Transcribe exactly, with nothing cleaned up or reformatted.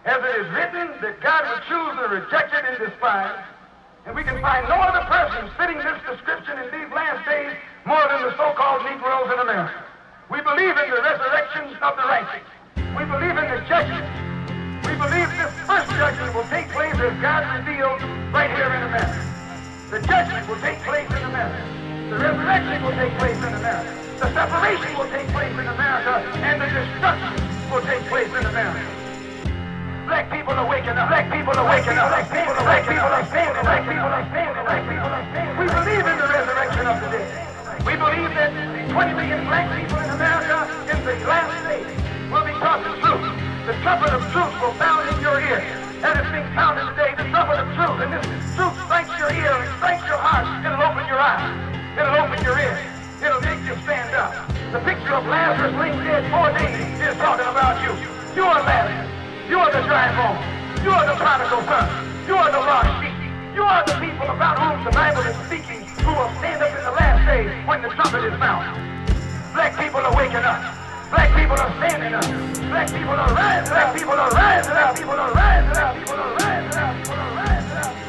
As it is written that God would choose the rejected and despised, and we can find no other person fitting this description in these last days more than the so-called Negroes in America. We believe in the resurrection of the righteous. We believe in the judgment. We believe this first judgment will take place as God revealed right here in America. The judgment will take place in America. The resurrection will take place in America. The separation will take place in America, and the destruction will take place in America. Black people are waking up. Black people are waking up. Black people are waking up. Black people are standing. Black people are standing. Black people are standing. We believe in the resurrection of the dead. We believe that twenty million black people in America in the last days will be taught the truth. The trumpet of truth will sound in your ear. And it's being sounded today, the trumpet of truth. And this truth strikes your ear and strikes your heart. It'll open your eyes. It'll open your ears. It'll make you stand up. The picture of Lazarus laying dead four days is talking about you. You are Lazarus. You are the dry bone. You are the prodigal son. You are the lost sheep. You are the people about whom the Bible is speaking, who will stand up in the last days when the trumpet is sounded. Black people are waking up. Black people are standing up. Black people are rising up. People are rising up. People are rising up. People are rising up. People are rising up.